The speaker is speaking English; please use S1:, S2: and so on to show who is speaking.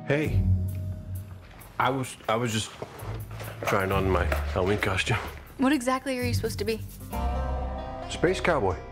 S1: Hey, I was just trying on my Halloween costume.
S2: What exactly are you supposed to be?
S1: Space cowboy.